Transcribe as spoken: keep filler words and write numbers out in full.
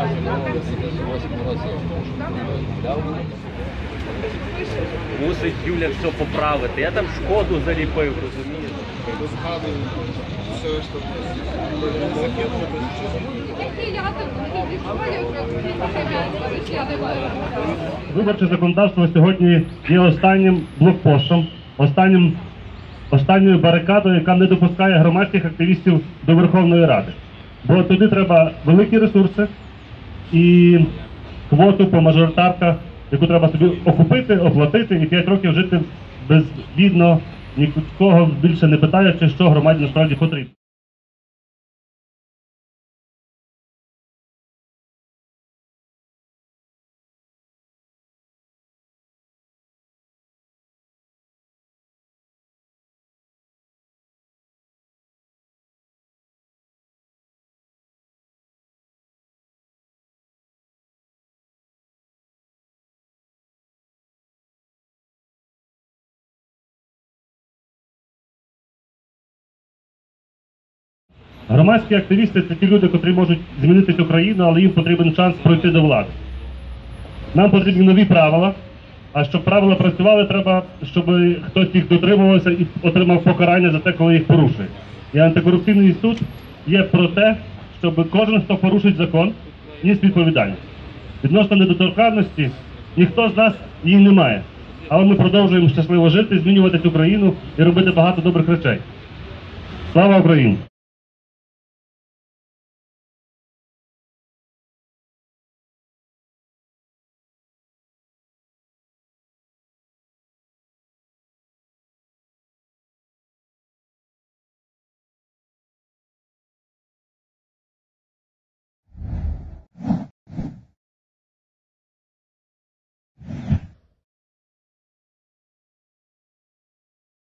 Мусить Юля все поправити. Я там шкоду заліпив, розумієш? Виборче законодавство сьогодні є останнім блокпостом, останнім, останньою барикадою, яка не допускає громадських активістів до Верховної Ради. Бо туди треба великі ресурси і квоту по мажоритарках, яку треба собі окупити, оплатити і п'ять років жити безбідно, нікого більше не питаючи, що громаді насправді потрібно. Громадські активісти – це ті люди, котрі можуть змінити цю країну, але їм потрібен шанс пройти до влади. Нам потрібні нові правила, а щоб правила працювали, треба, щоб хтось їх дотримувався і отримав покарання за те, коли їх порушує. І антикорупційний суд є про те, щоб кожен, хто порушить закон, ніс відповідальність. Відносно недоторканності, ніхто з нас її не має. Але ми продовжуємо щасливо жити, змінювати цю країну і робити багато добрих речей. Слава Україні!